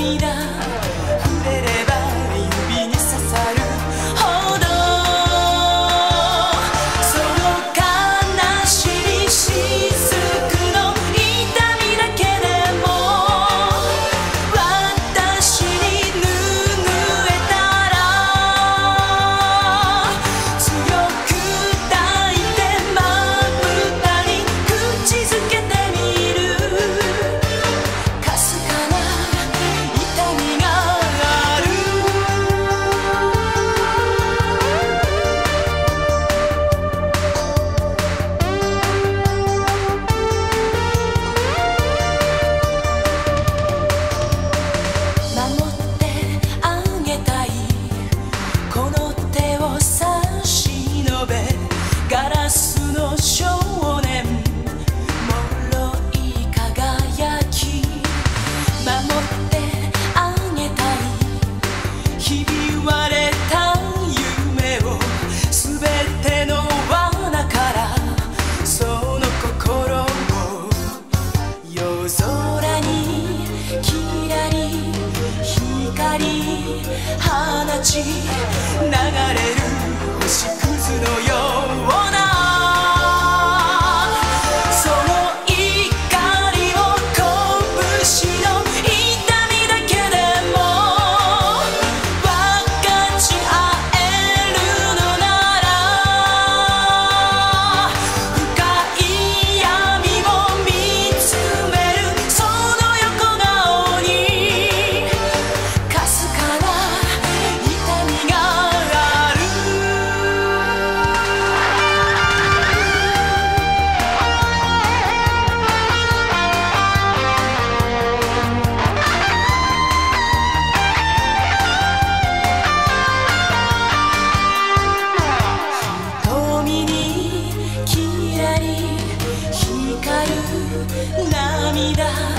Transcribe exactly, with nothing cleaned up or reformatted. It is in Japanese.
涙触れれば指に刺さるほど、その悲しみしずくの痛みだけでも私にぬぐえたら、強く抱いてまぶたに口づけてみる、かすかな痛みがある。守ってあげたいこの手を差し伸べ、ガラスの少年もろい輝き、守ってあげたいひび割れた夢を、すべての罠からその心を、夜空にキラリ光り放ち、流れる星くずのような、その怒りを拳の痛みだけでも分かち合えるのなら、深い闇を見つめるその横顔に、かすかな痛みがある。瞳にキラリ光る涙